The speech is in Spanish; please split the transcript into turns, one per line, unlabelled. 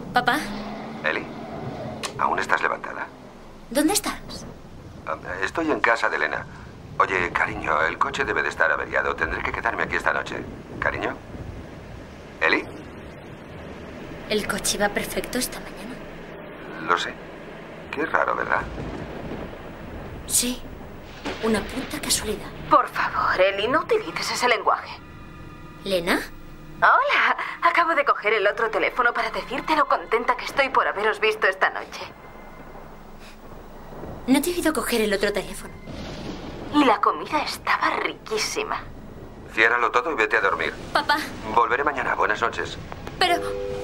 Papá.
Eli, ¿aún estás levantada?
¿Dónde estás?
Estoy en casa de Elena. Oye, cariño, el coche debe de estar averiado. Tendré que quedarme aquí esta noche. ¿Cariño? ¿Eli?
El coche iba perfecto esta mañana.
Lo sé. Qué raro, ¿verdad?
Sí. Una puta casualidad.
Por favor, Eli, no utilices ese lenguaje.
¿Lena?
Hola. Acabo de coger el otro teléfono para decirte lo contenta que estoy por haberos visto esta noche.
No te he oído coger el otro teléfono.
Y la comida estaba riquísima.
Ciérralo todo y vete a dormir.
Papá.
Volveré mañana. Buenas noches.
Pero...